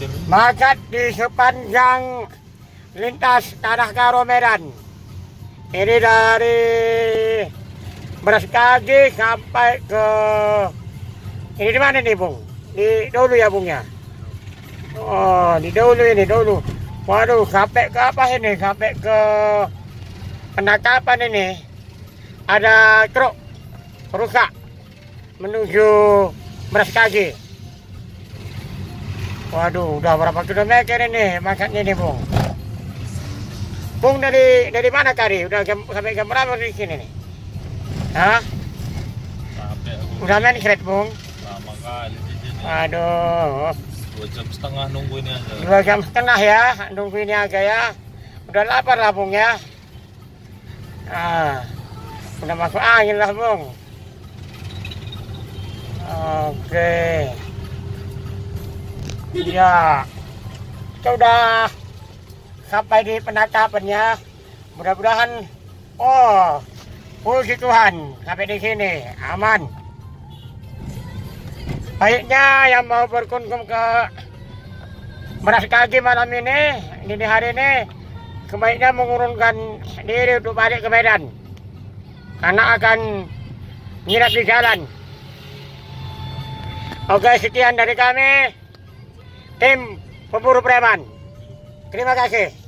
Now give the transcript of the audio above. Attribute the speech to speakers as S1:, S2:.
S1: Makat di sepanjang lintas Tanah Karo Medan. Ini dari Brastagi sampai ke ini di mana nih, Bung? Di dulu ya, Bung ya? Oh, di dulu ini dulu. Waduh, sampai ke apa ini? Sampai ke penangkapan ini. Ada truk rusak menuju Brastagi. Waduh, udah berapa kilometer ini masaknya nih, Bung? Bung dari mana tadi? Udah sampai jam berapa di sini nih? Hah? Udah main kret, Bung?
S2: Lama kali di sini.
S1: Aduh.
S2: 2,5 jam nunggu ini aja.
S1: 2,5 jam ya, nunggu ini aja ya. Udah lapar lah, Bung ya. Udah masuk angin lah, Bung. Oke. Ya, kita udah sampai di penangkapannya. Mudah-mudahan, puji Tuhan, sampai di sini aman. Baiknya yang mau berkunjung ke Brastagi malam ini, dini hari ini, sebaiknya mengurungkan diri untuk balik ke Medan, karena akan nginap di jalan. Oke, sekian dari kami, tim pemburu preman. Terima kasih.